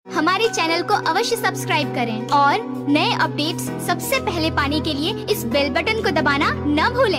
हमारे चैनल को अवश्य सब्सक्राइब करें और नए अपडेट्स सबसे पहले पाने के लिए इस बेल बटन को दबाना न भूलें।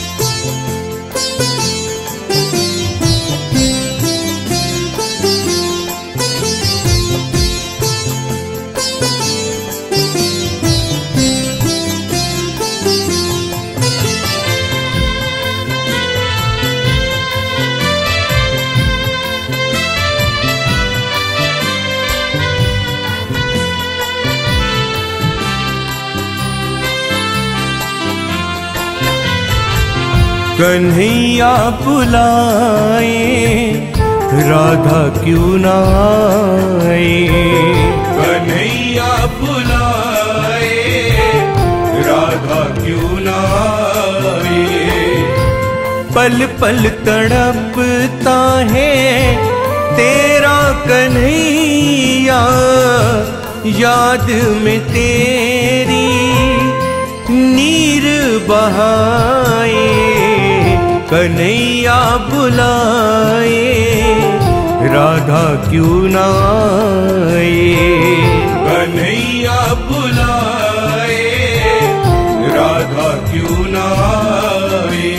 कन्हैया बुलाए राधा क्यों ना आए। कन्हैया बुलाए राधा क्यों ना आए। पल पल तड़पता है तेरा कन्हैया, याद में तेरी नीर बहाए। कन्हैया बुलाए राधा क्यों ना आए। कन्हैया बुलाए राधा क्यों ना आए।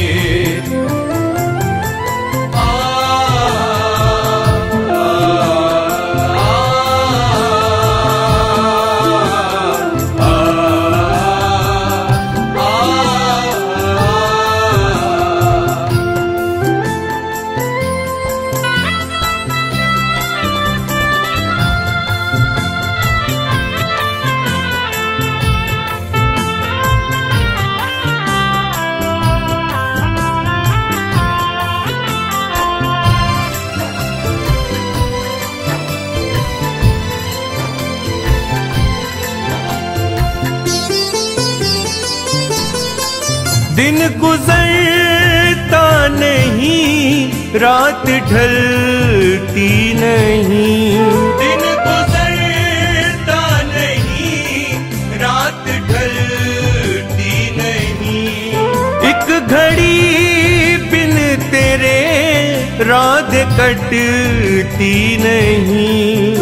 दिन गुजरता नहीं रात ढलती नहीं। दिन गुजरता नहीं रात ढलती नहीं। एक घड़ी बिन तेरे रात कटती नहीं।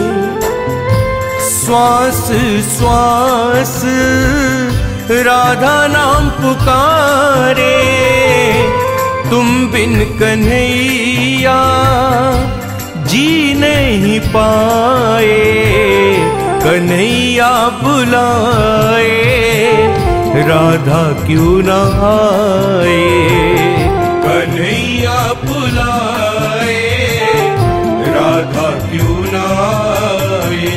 श्वास श्वास राधा नाम पुकारे, तुम बिन कन्हैया जी नहीं पाए। कन्हैया बुलाए राधा क्यों ना आए। कन्हैया बुलाए राधा क्यों ना आए।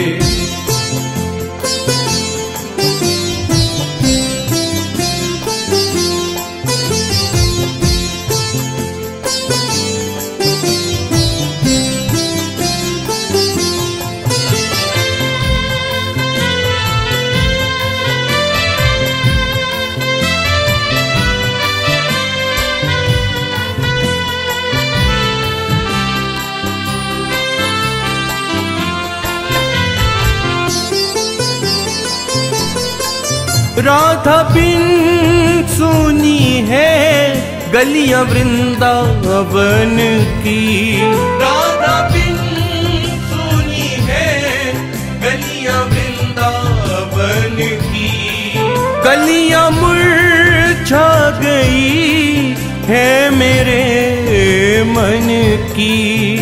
राधा बिन सुनी है गलियां वृंदावन की। राधा बिन सुनी है गलियां वृंदावन की। गलियां मुरझा गई है मेरे मन की।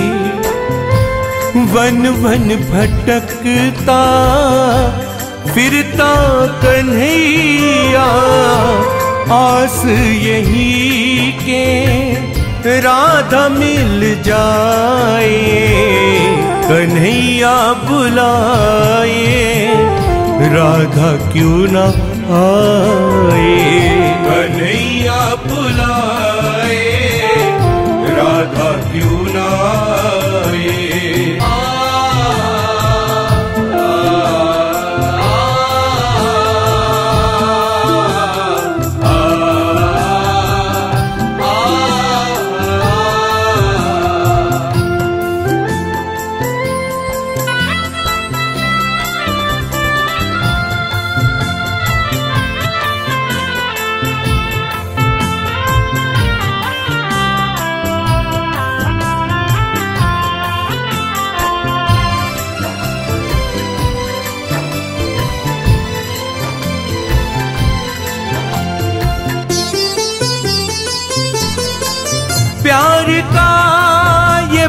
वन वन भटकता फिरता कन्हैया, आस यही के राधा मिल जाए। कन्हैया बुलाए राधा क्यों ना आए। कन्हैया बुलाए राधा क्यों ना आए।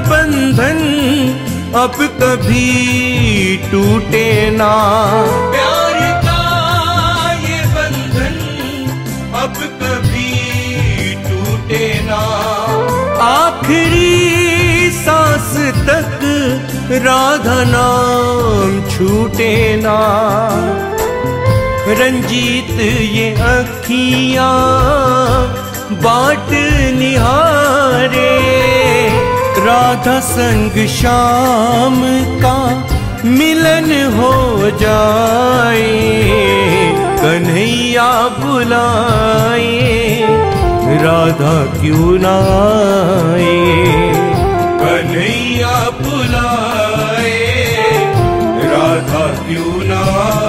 बंधन अब कभी टूटे ना, प्यार का ये बंधन अब कभी टूटे ना। आखिरी सांस तक राधा नाम छूटे ना। रंजीत ये अखियां बाट निहारे, राधा संग शाम का मिलन हो जाए। कन्हैया बुलाए राधा क्यों ना आए, कन्हैया बुलाए राधा क्यों ना आए।